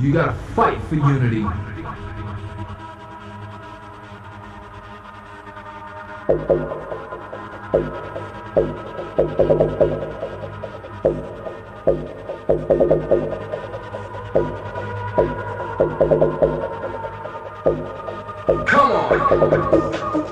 You gotta fight for unity. Come on!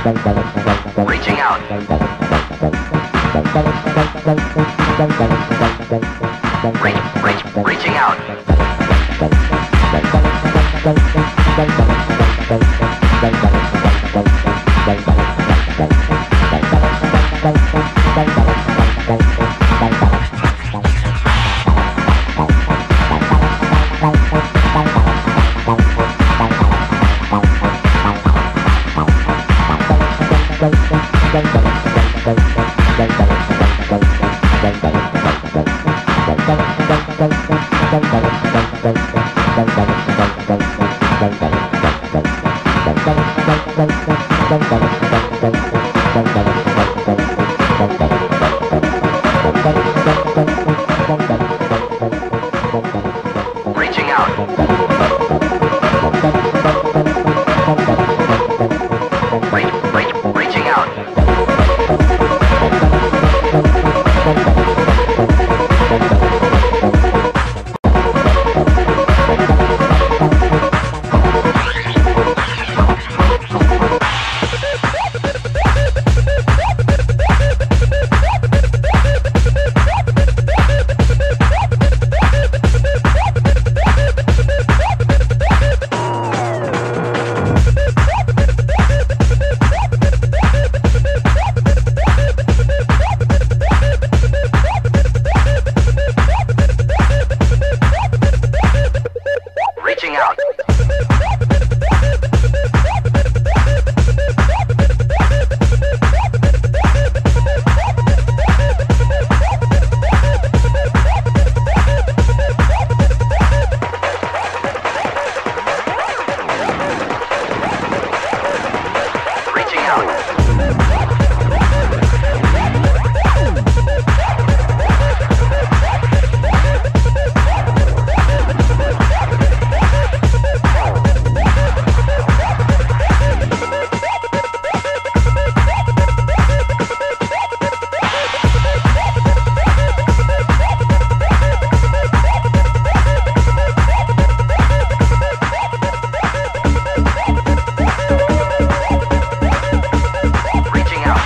Reaching out. Reaching out. Reaching out. Reaching out. Reaching out. Reaching out. Reaching out.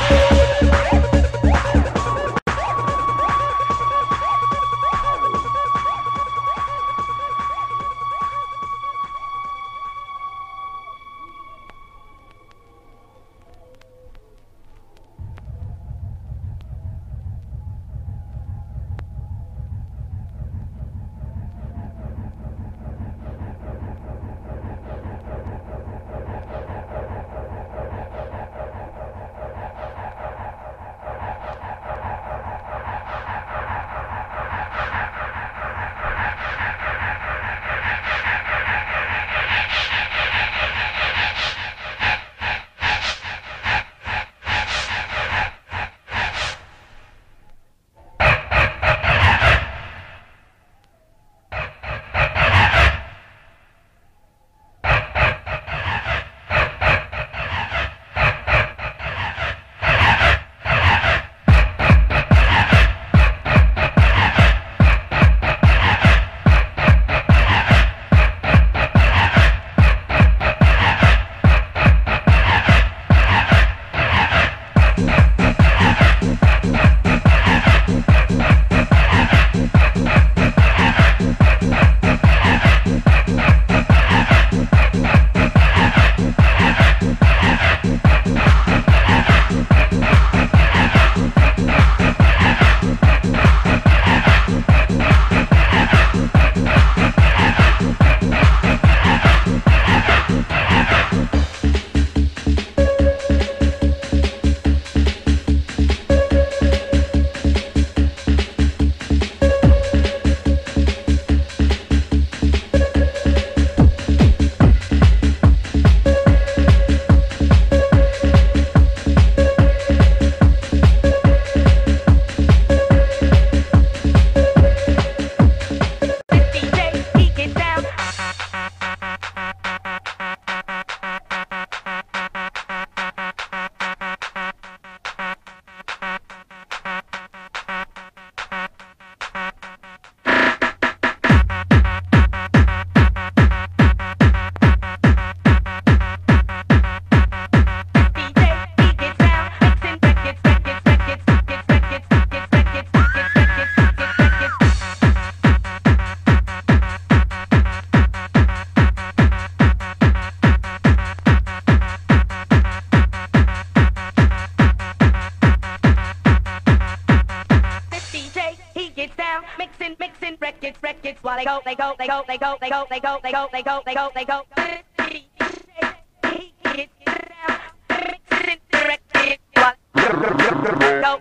while they go, they go, they go, they go, they go, they go, they go, they go, they go, they go. Go.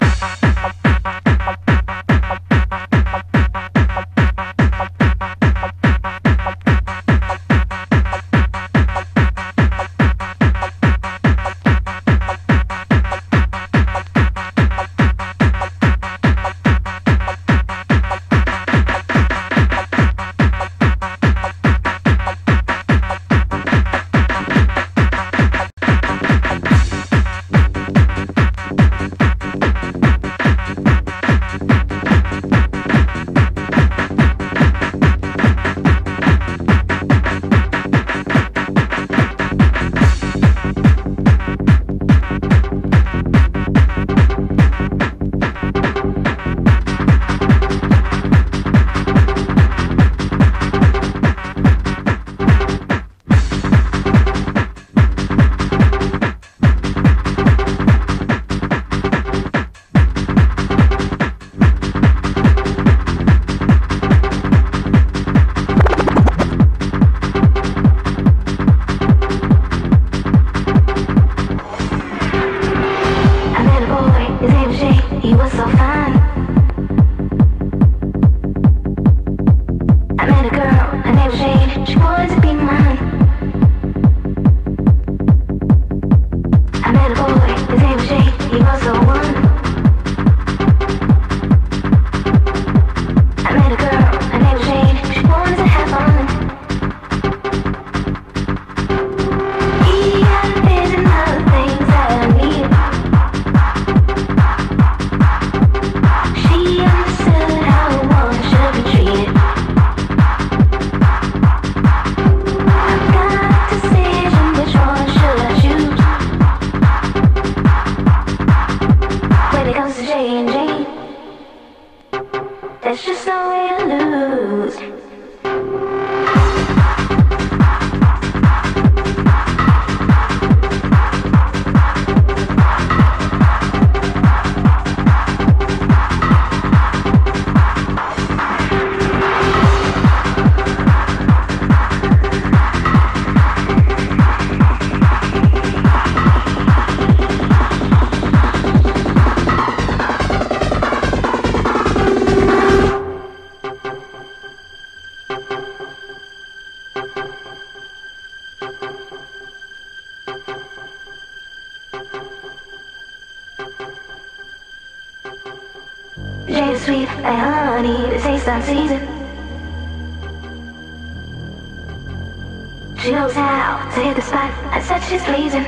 Jade sweet like honey, the taste of season. She knows how to hit the spot at such is pleasing.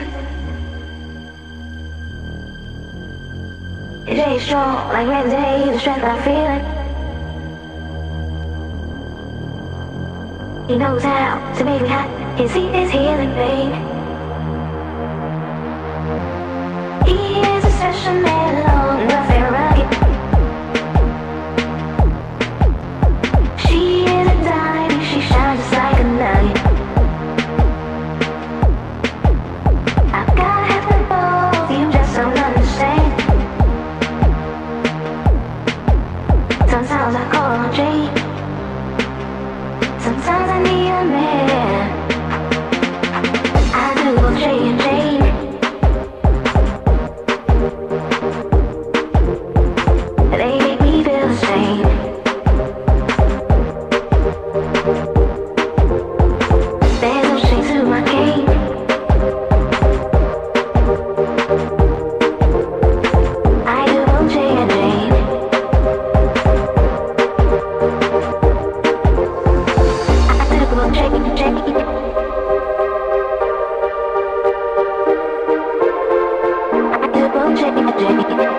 Jade strong like Wednesday, the strength I'm feeling. He knows how to make me hot, his heat is healing, babe. He is a special man, long, rough and rugged. She is a diamond, she shines just like a nugget. I've gotta have them both, you just don't understand. Sometimes I call on Jane, sometimes I need a man. I do both Jay and Jane. They make me feel the same. There's no strings to my game. I do both Jay and Jane. I do both Jay and Jane. I do both Jay and Jane.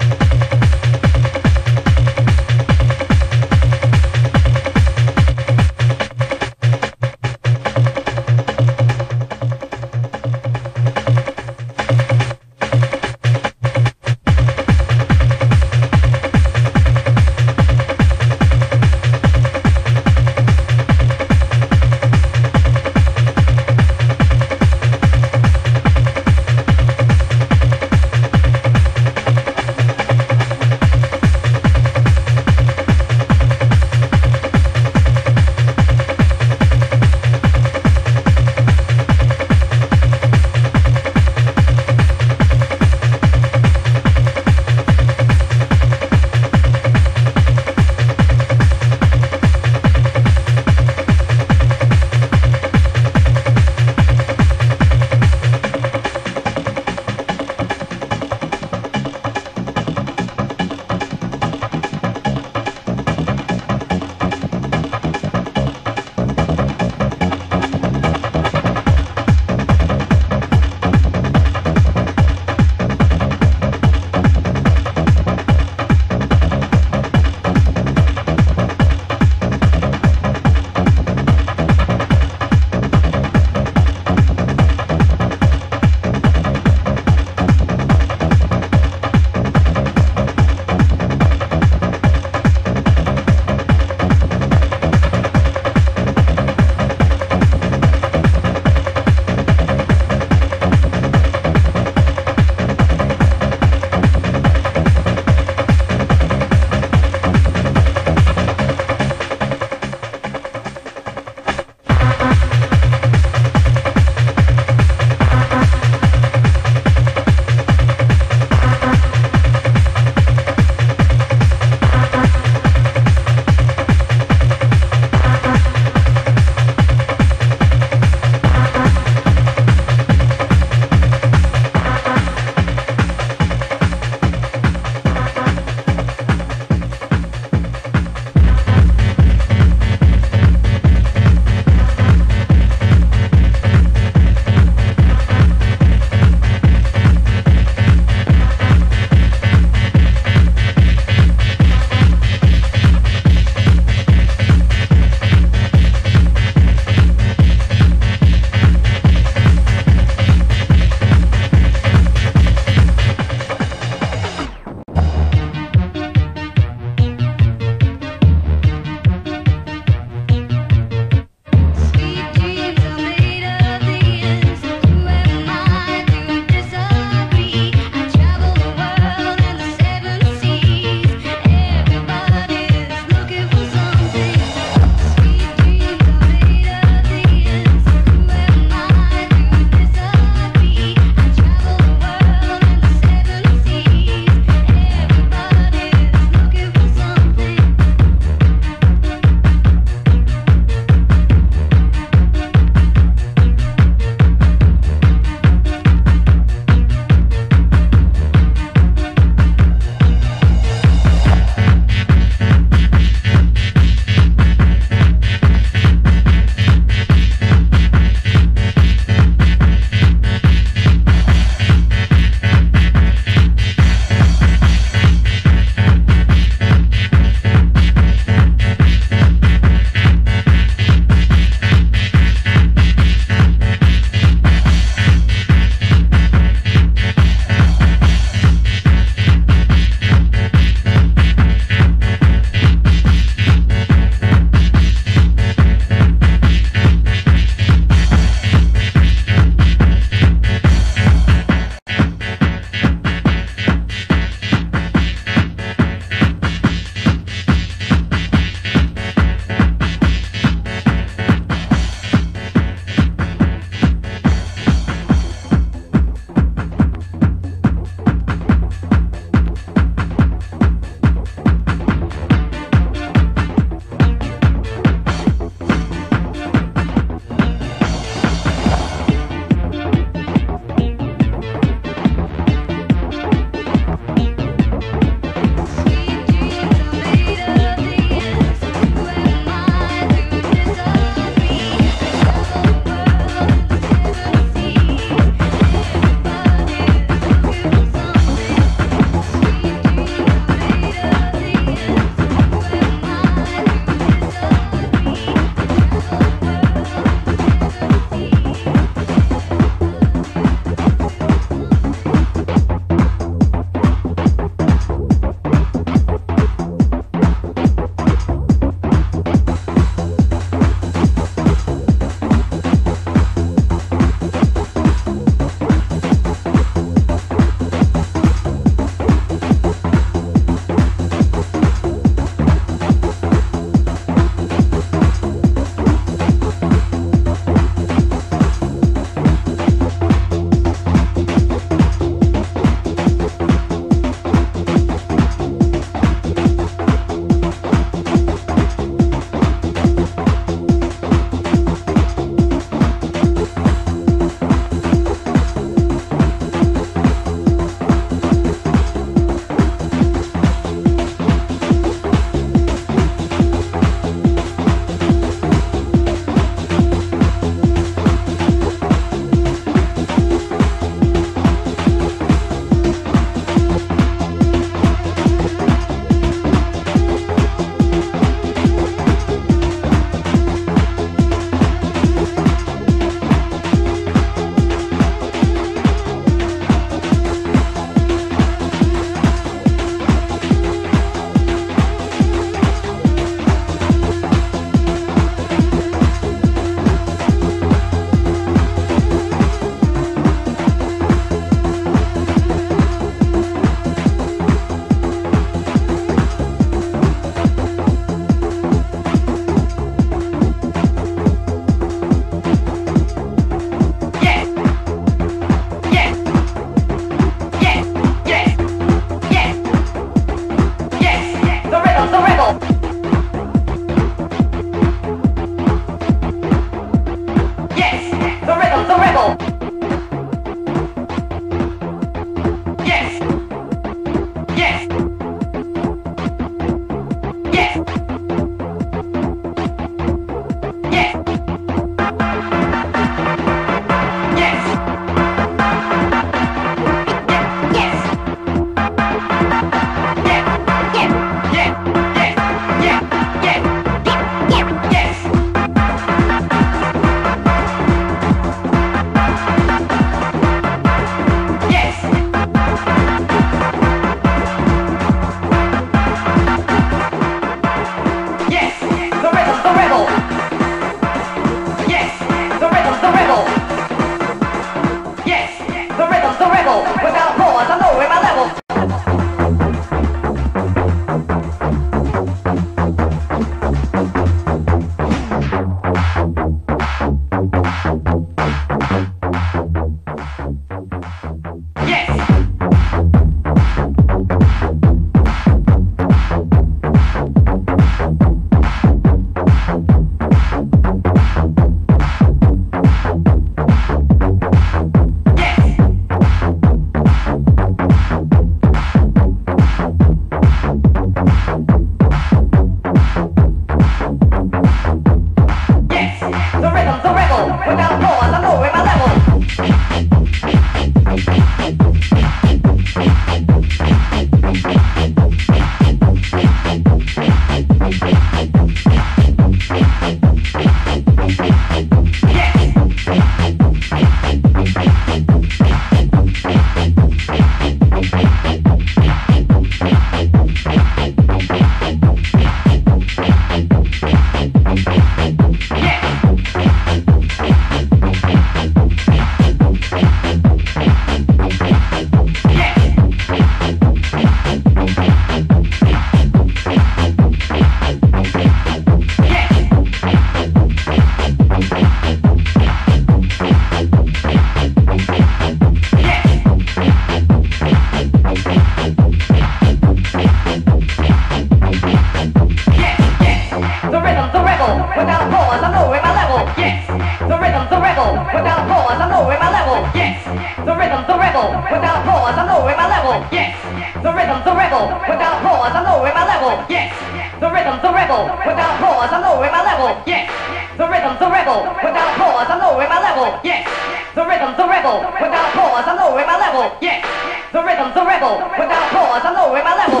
rebel. Yes, the rhythm's a rebel. Without pause, I'm lowering my level. Yes, the rhythm's a rebel. Without pause, I'm lowering my level. Yes, the rhythm's a rebel. Without pause, I'm lowering my level. Yes, the rhythm's a rebel. Without pause, I'm lowering my level. Yes, the rhythm's a rebel. Without pause, I'm lowering my level.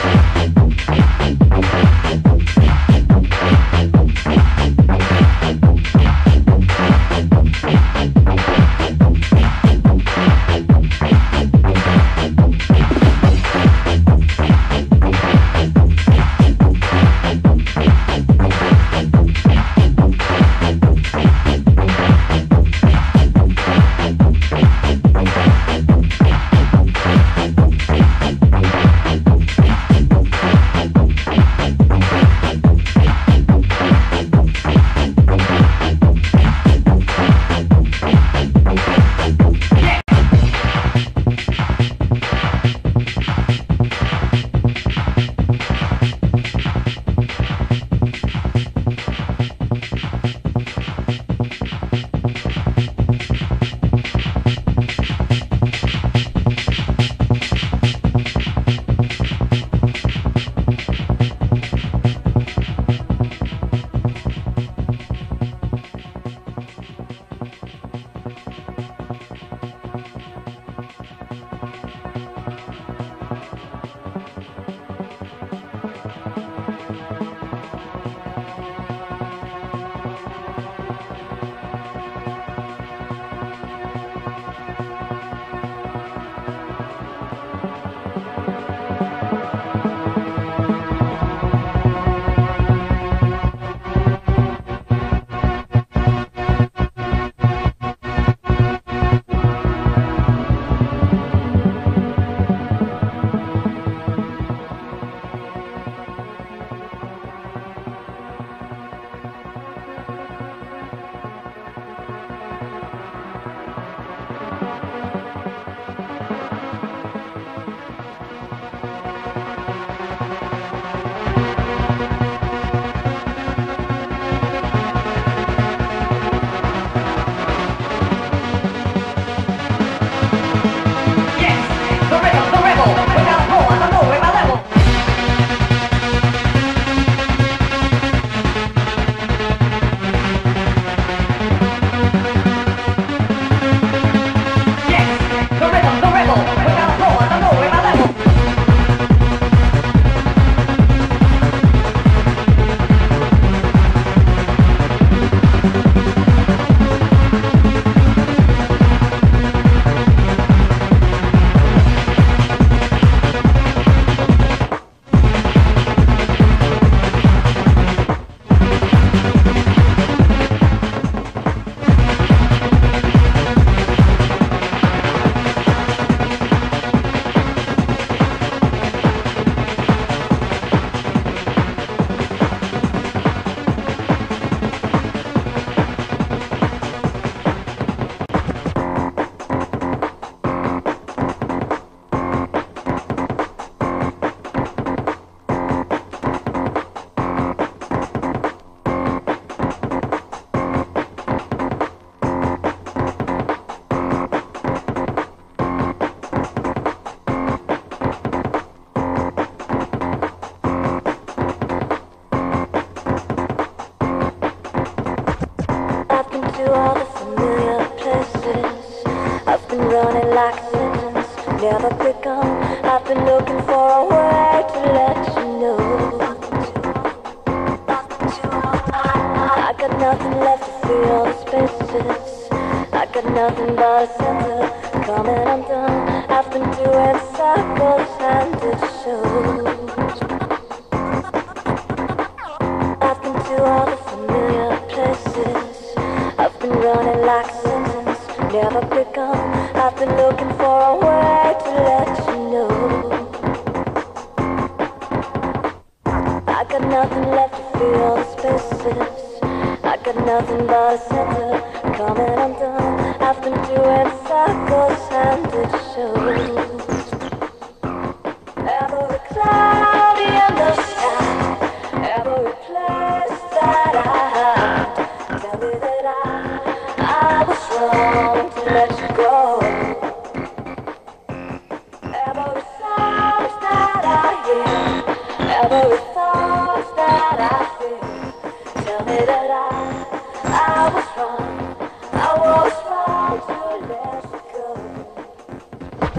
never begun. I've been looking for a way to let you know. I got nothing left to fill all the spaces. I got nothing but a center coming undone. I've been doing circles and it shows. I've been to all the familiar places. I've been running like a sentence never begun. I've been looking for a way to let you know. I got nothing left to fill all the spaces. I got nothing but a center coming undone. I've been doing circles and it shows. Every cloudy in the sky, every place that I hide, tell me that I was wrong to let you go. Every Every thought that I feel, tell me that I was wrong. I was wrong to let you go.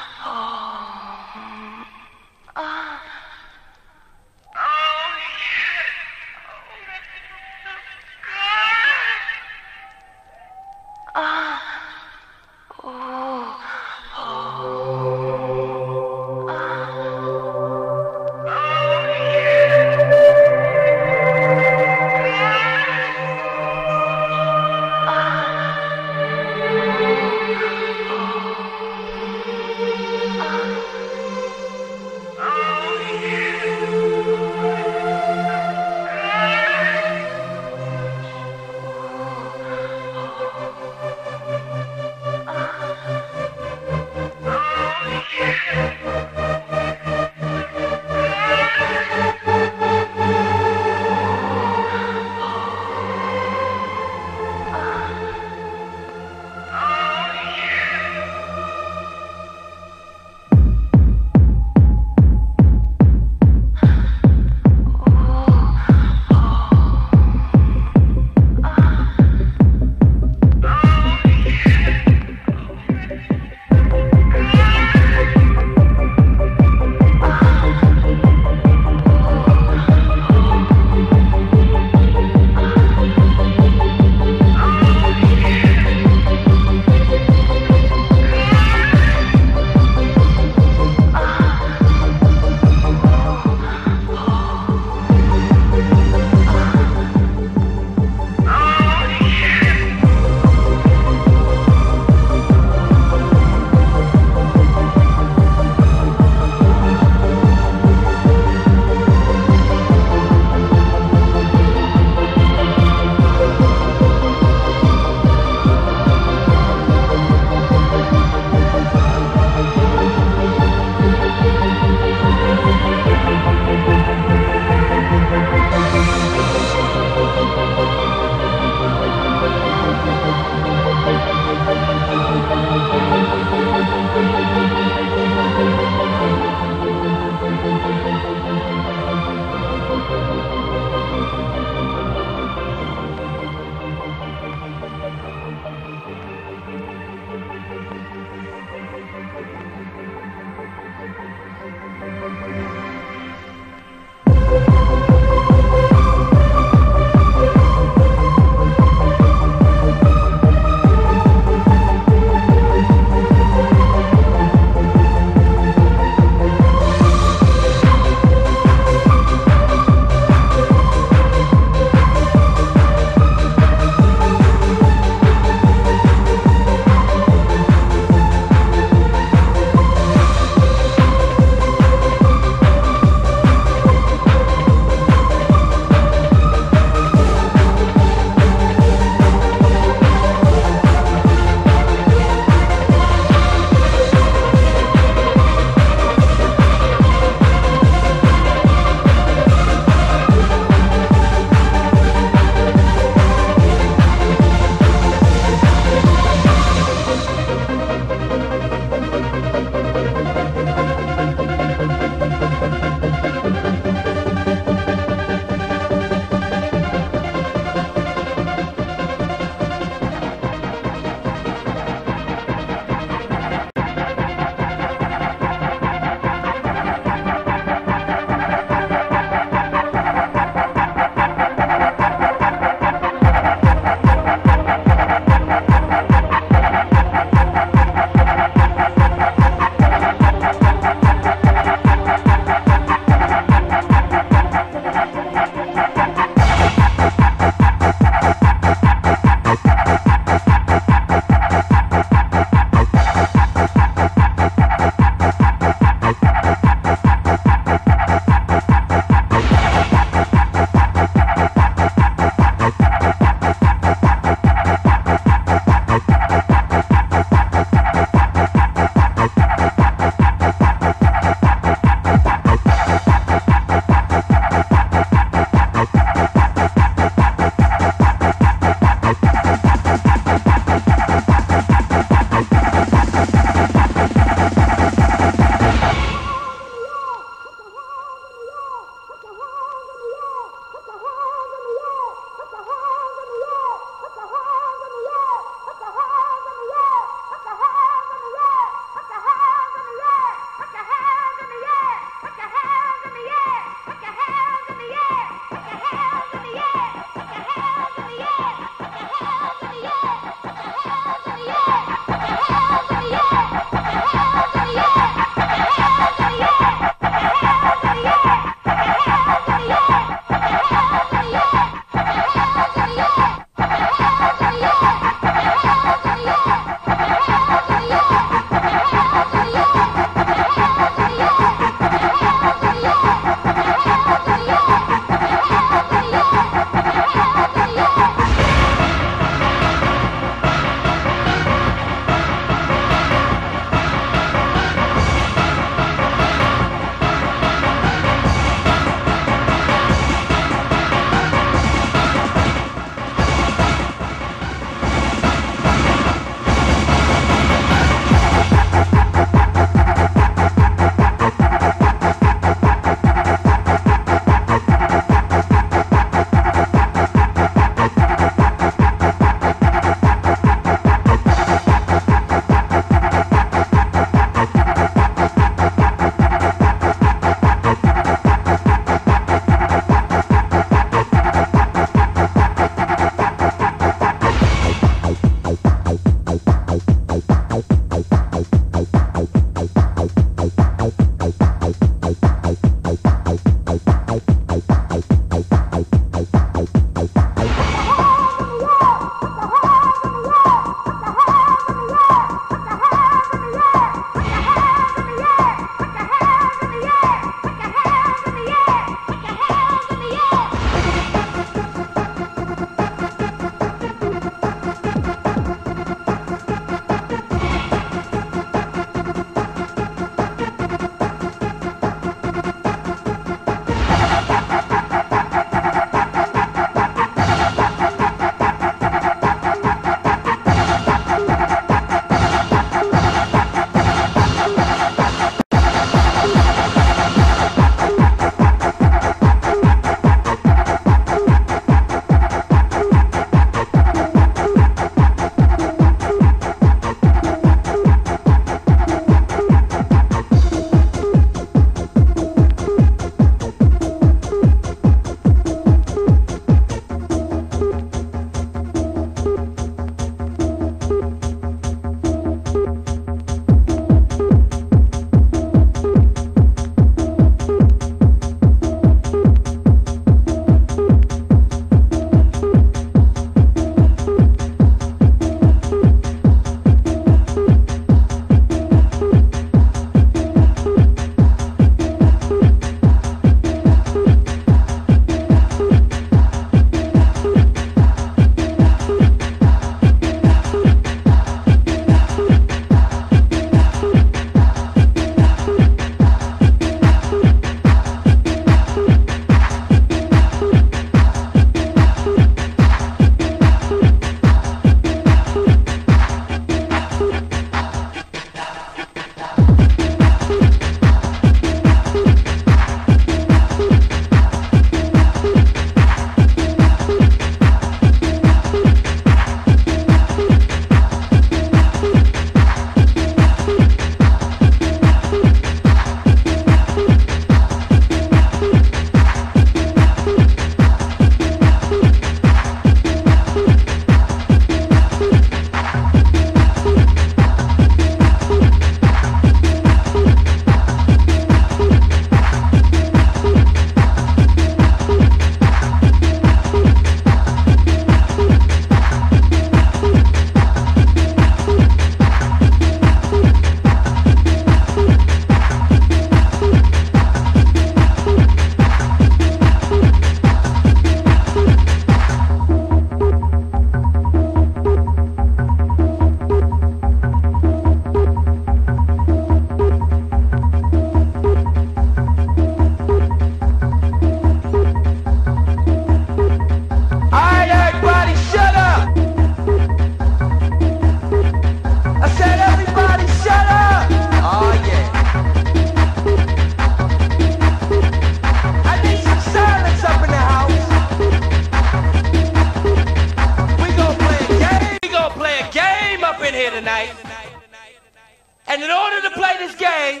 tonight. And in order to play this game,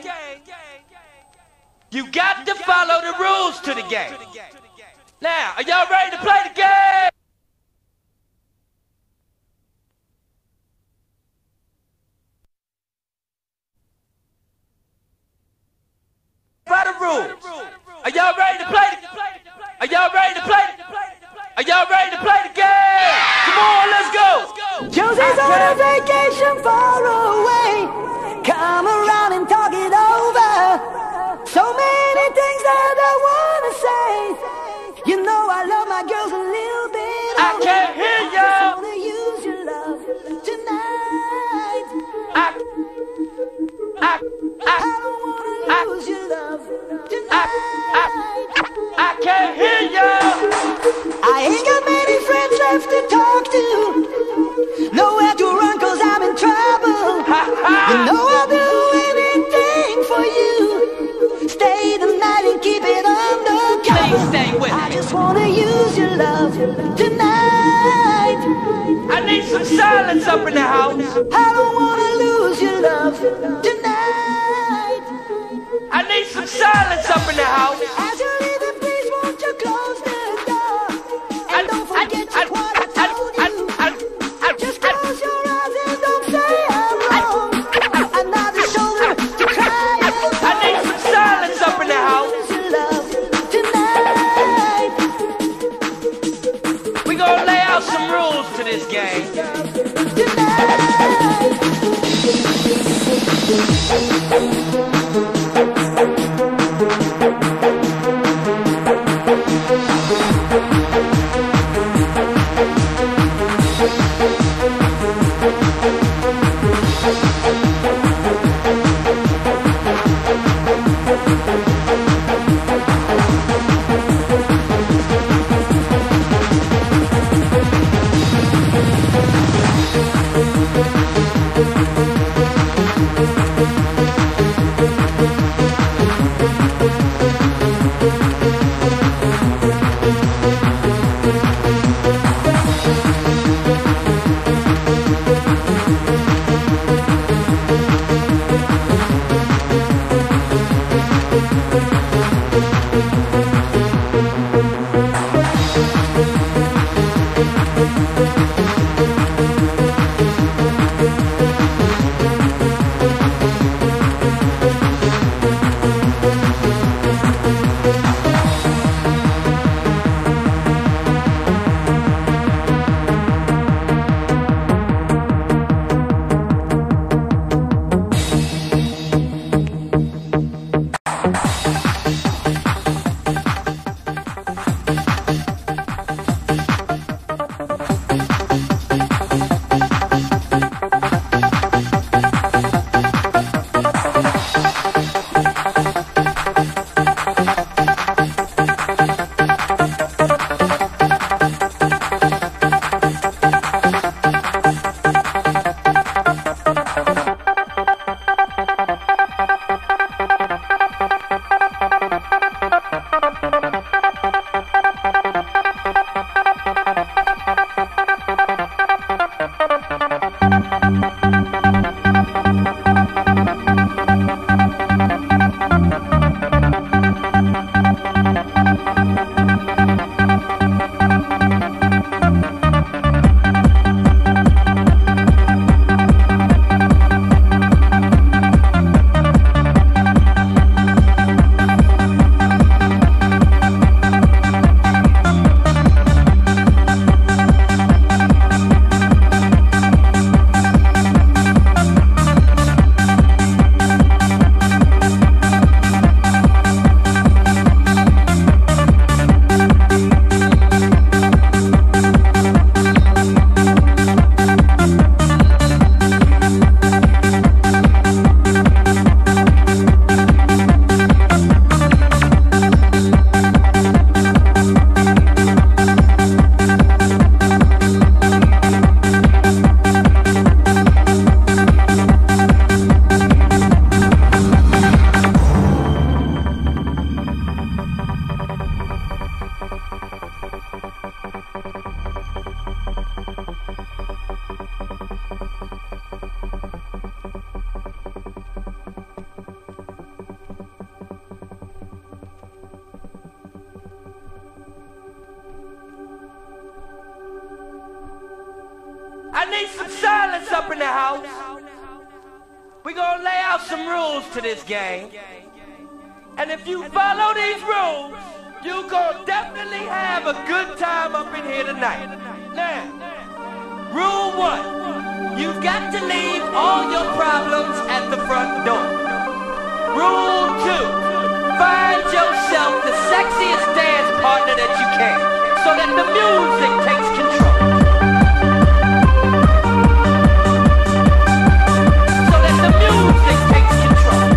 you got to follow the rules to the game. Now, are y'all ready to play the game? By the rules. Are y'all ready to play the game? Are y'all ready to play the game? Are y'all ready to play the game? Come on, let's go. Josie's on a vacation far away. Come around and talk it over. So many things that I wanna say. You know I love my girls a little bit. I can't hear you. I wanna use your love tonight. I don't wanna lose your love tonight. I can't hear you. I ain't got many friends left to talk to. Nowhere to run 'cause I'm in trouble. You know I'll do anything for you. Stay the night and keep it undercover. Please stay with me. I just wanna use your love tonight. I need some silence up in the house. I don't wanna lose your love tonight. I need some silence up in the house. As you leave it, please won't you close the door. And don't forget what I told you. Just close your eyes and don't say I'm wrong. Another shoulder to cry on. I need some silence up in the house. Your love tonight. We gonna lay out some rules to this game. Tonight. that's up in the house. We're gonna lay out some rules to this game. And if you follow these rules, you're gonna definitely have a good time up in here tonight. Now, rule 1, you've got to leave all your problems at the front door. Rule 2, find yourself the sexiest dance partner that you can, so that the music takes control. So that the music takes control.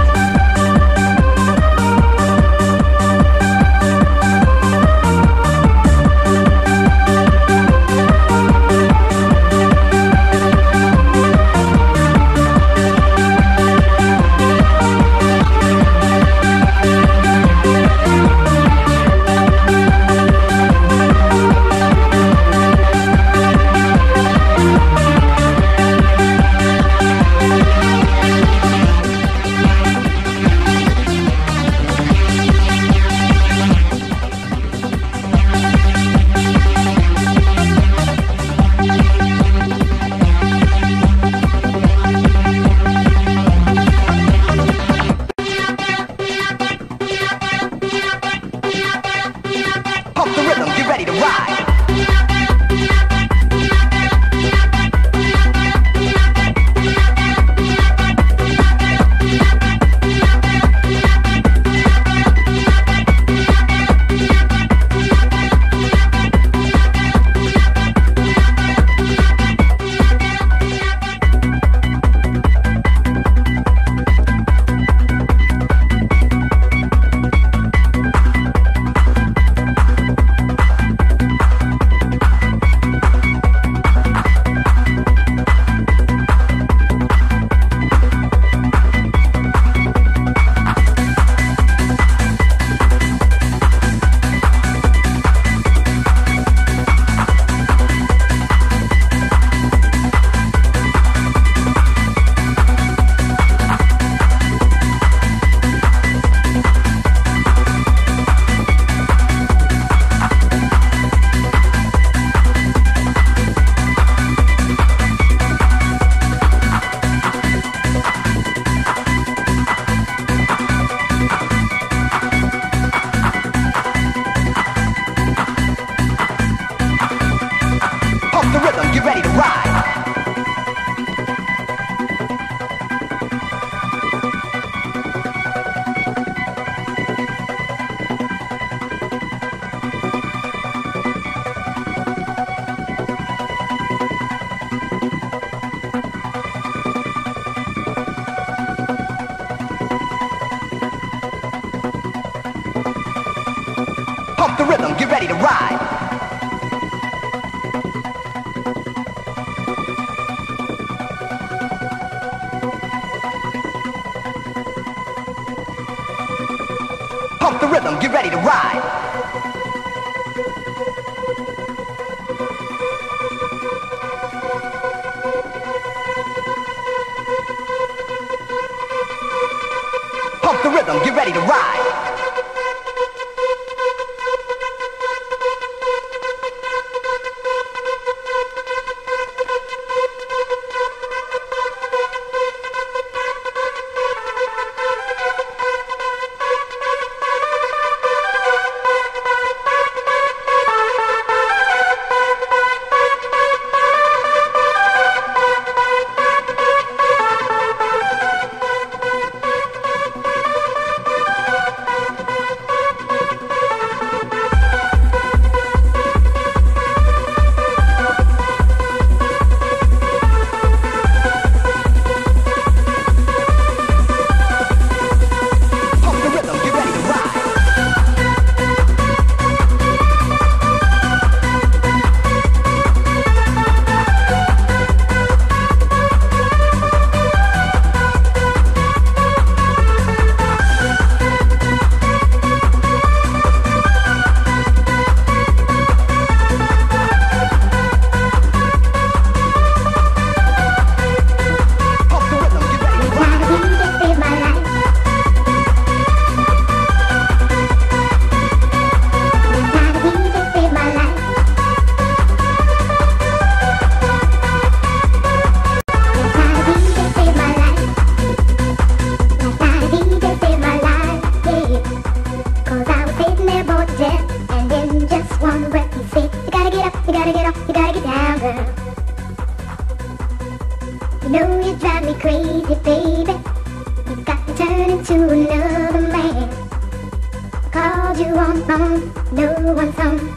crazy, baby. You got to turn into another man. Called you on the phone, no one's home.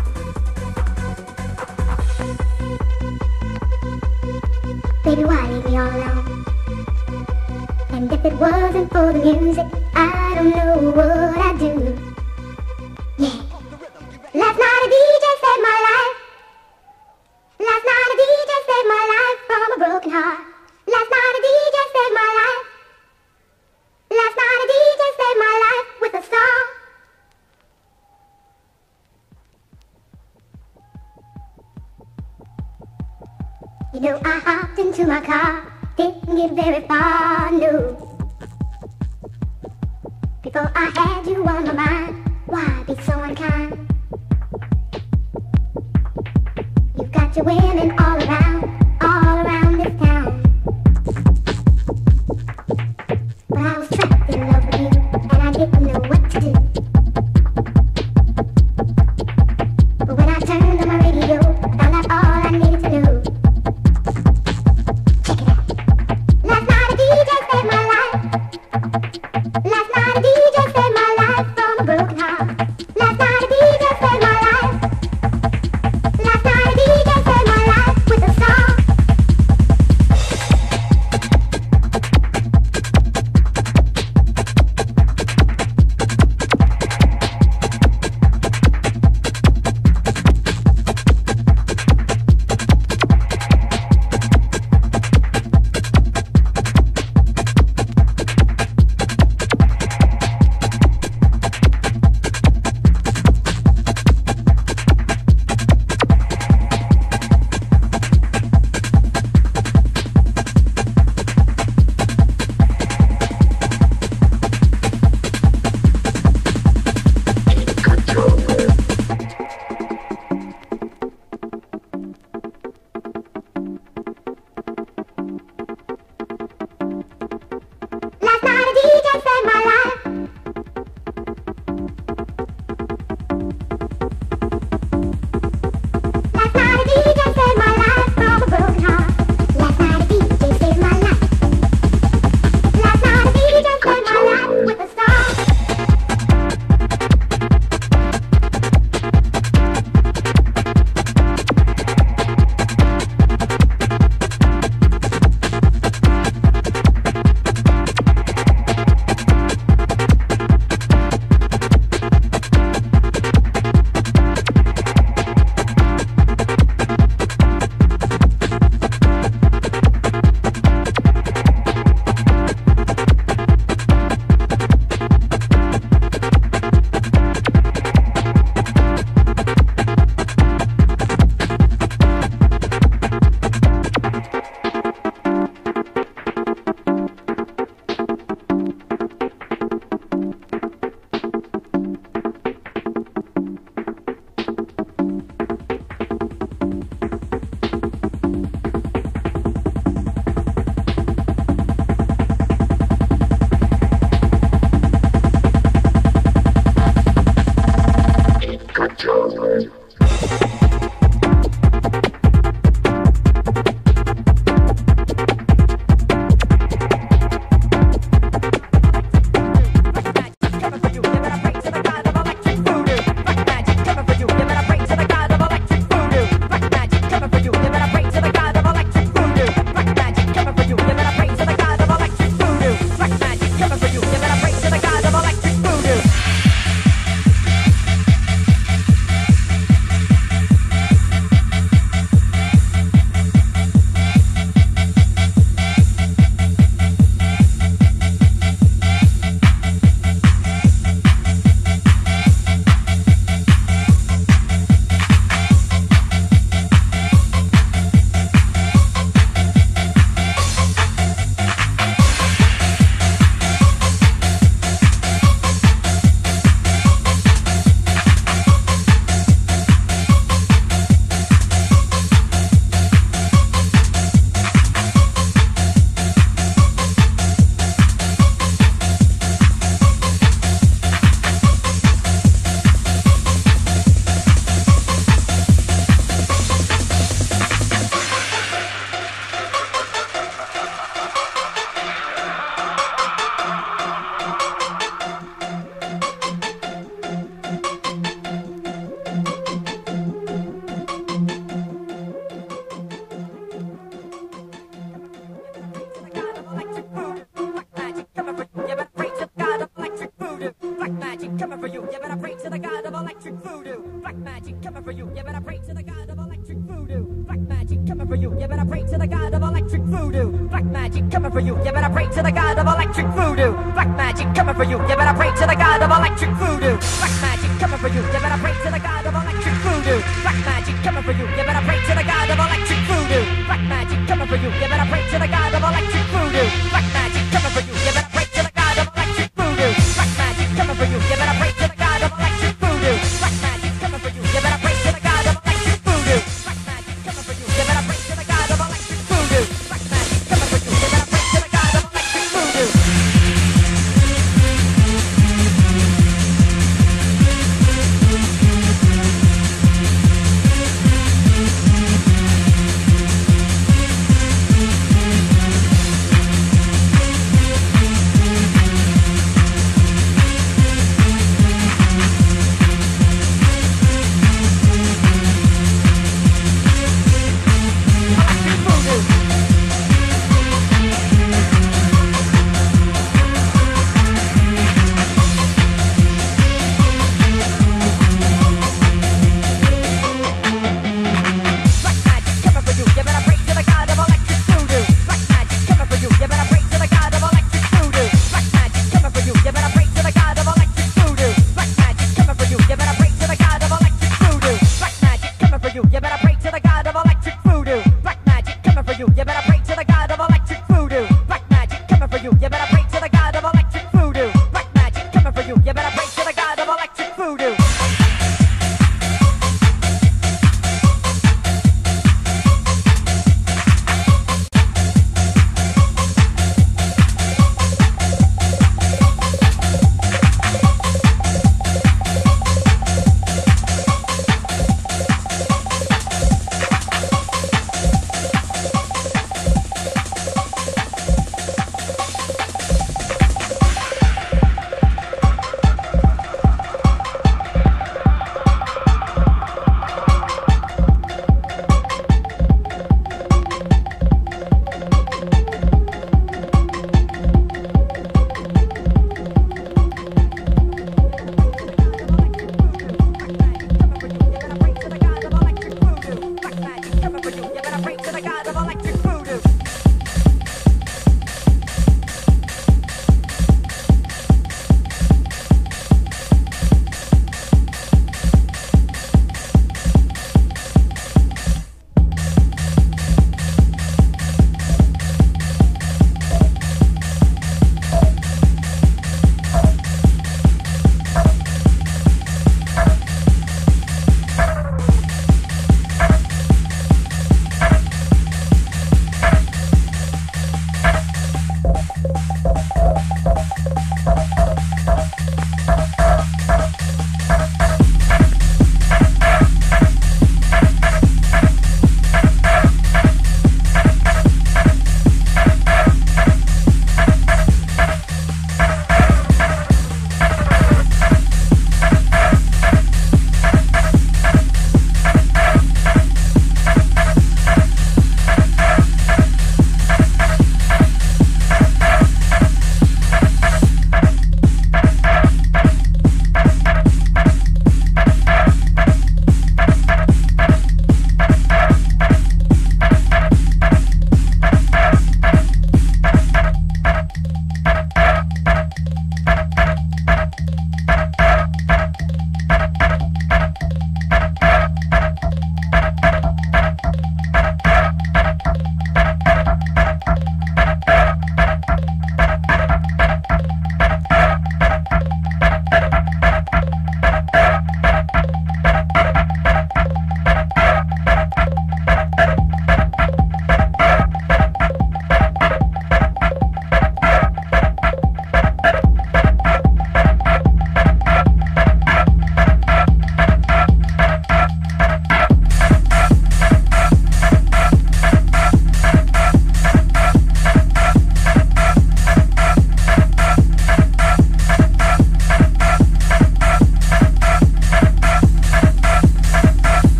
Baby, why leave me all alone? And if it wasn't for the music, I don't know what I'd do. Yeah. Last night a DJ saved my life. Last night a DJ saved my life from a broken heart. Last night a DJ saved my life. Last night a DJ saved my life with a song. You know I hopped into my car, didn't get very far, no. Before I had you on my mind, why be so unkind? You've got your women all around this town. But I was trapped in love with you, and I didn't know what to do. But when I turned on my radio, I found out all I needed to know. Check it out. Last night a DJ saved my life. Last night a DJ saved my life from a broken heart. Last night a DJ saved my life. Last night a DJ saved my life with a song. You better pray to the god of electric voodoo. Black magic coming for you. You better pray to the god of electric voodoo. Black magic coming for you. You better pray to the god of electric voodoo. Black magic coming for you. You better pray to the god of electric voodoo. Black magic coming for you. You better pray to the god of electric voodoo. Black magic coming for you. You better pray to the god of electric voodoo. Black magic coming for you. You better pray to the god of electric voodoo. Black magic coming for you. You better pray to the god of electric voodoo. Black magic coming for you. You better pray to the god of electric voodoo. Black magic coming for you. You better pray to the god of electric voodoo.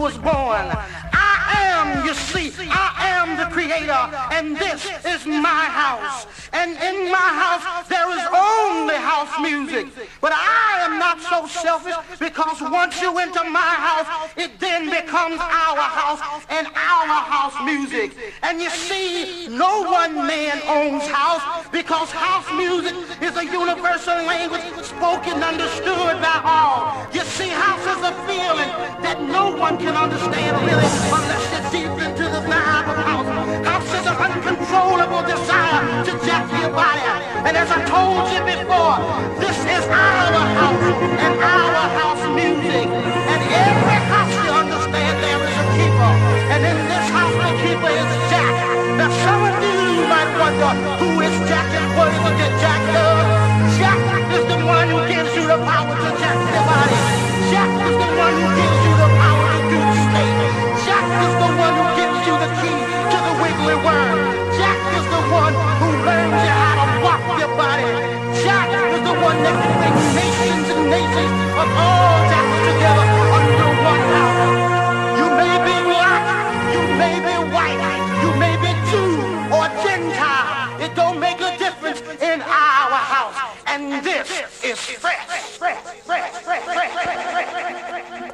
was born. You see, I am the creator, and this is my house. And in my house, there is only house music. But I am not so selfish, because once you enter my house, it then becomes our house and our house music. And you see, no one man owns house, because house music is a universal language spoken, understood by all. You see, house is a feeling that no one can understand really unless you're deep into the vibe of house. House is an uncontrollable desire to jack your body. And as I told you before, this is our house and our house music. And every house, you understand, there is a keeper. And in this house, the keeper is Jack. Now some of you might wonder, who is Jack and what is it that Jack does? Jack is the one who gives you the power to jack your body. Jack is the one who gives you the power to do the state. Jack is the one who gives you the key to the wiggly worm. Jack is the one who learns you how to walk your body. Jack is the one that can bring nations and nations of all Jacks together under one house. You may be black, you may be white, you may be Jew or Gentile. It don't make a difference in our house. And this is fresh, fresh, fresh, fresh, fresh, fresh, fresh.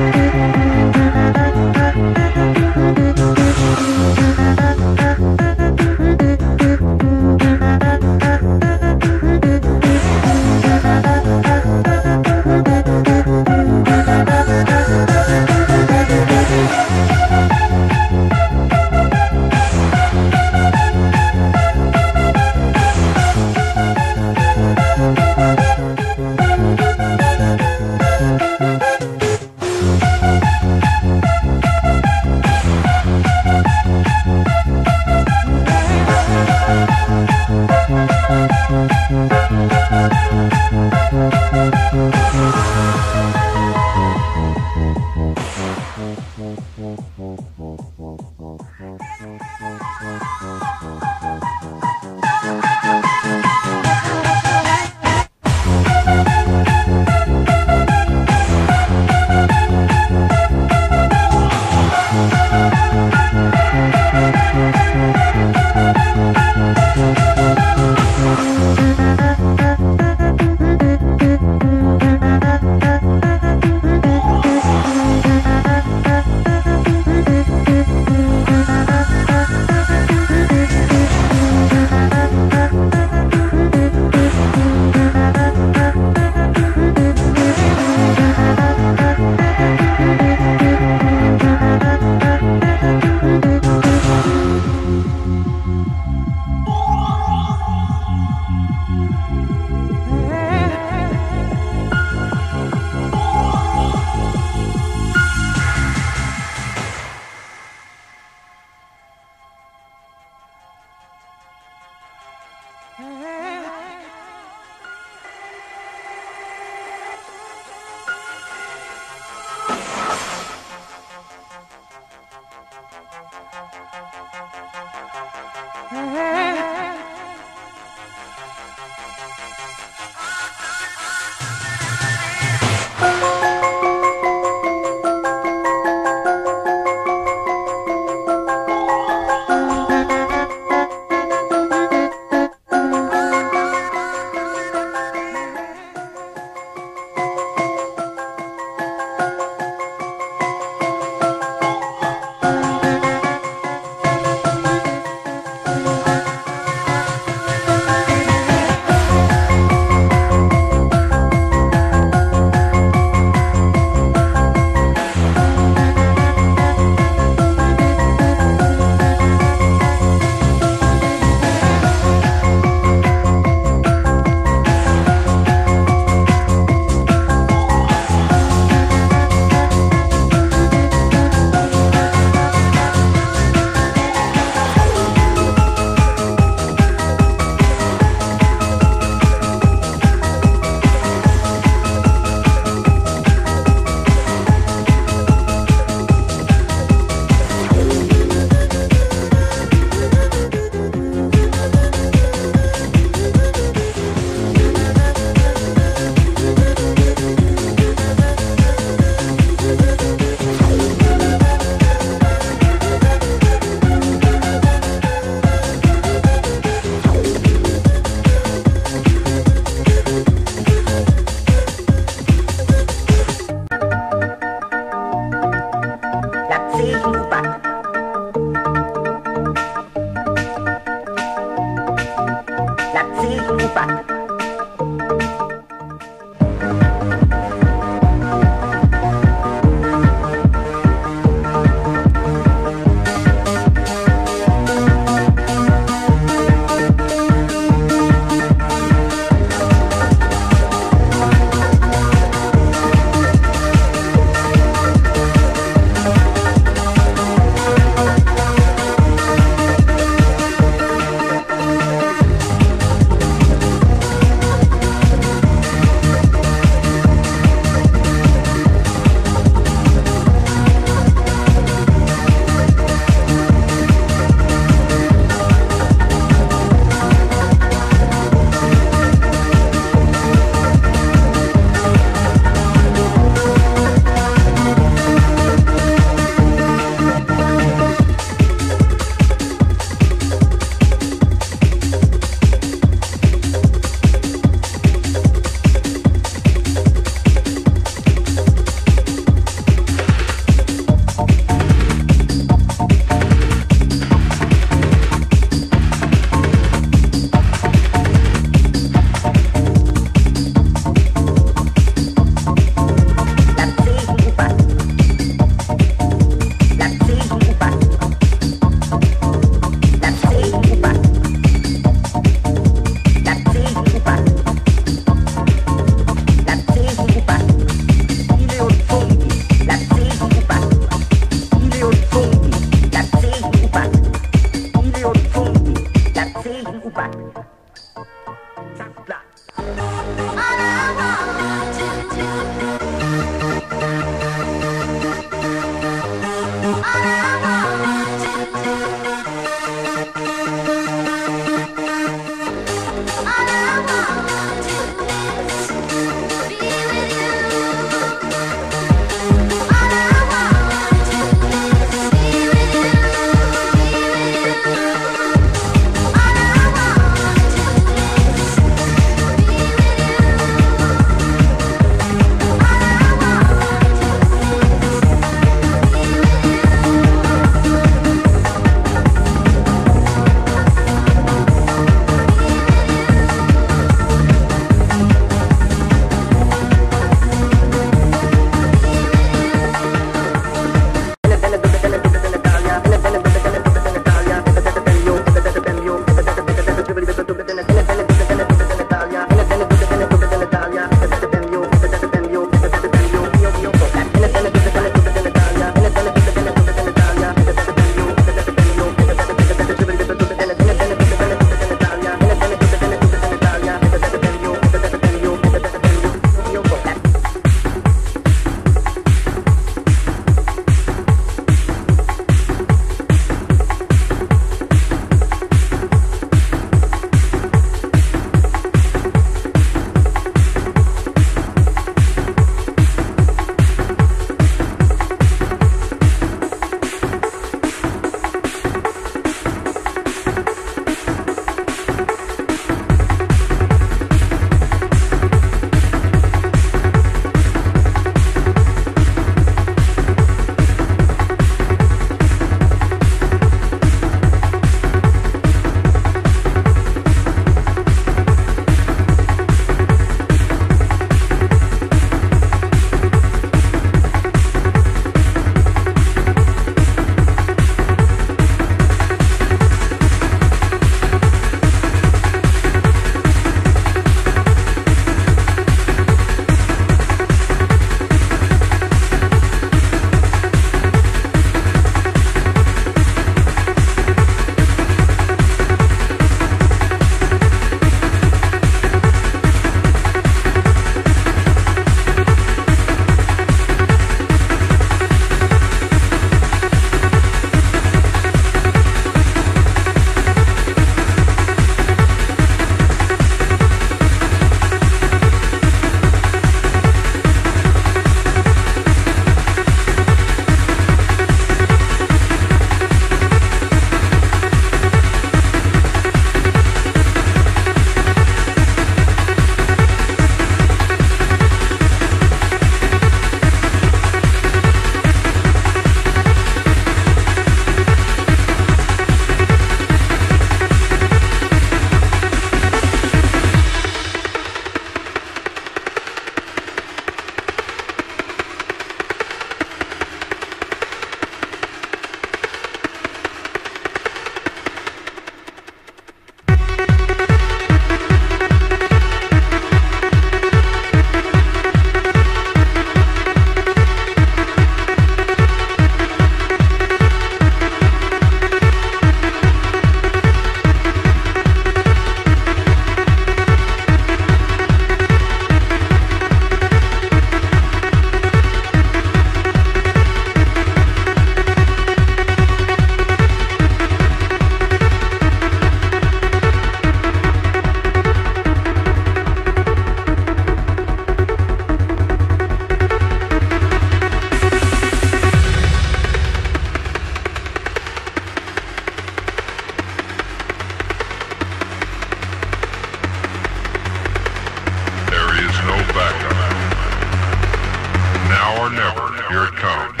never. Here it comes.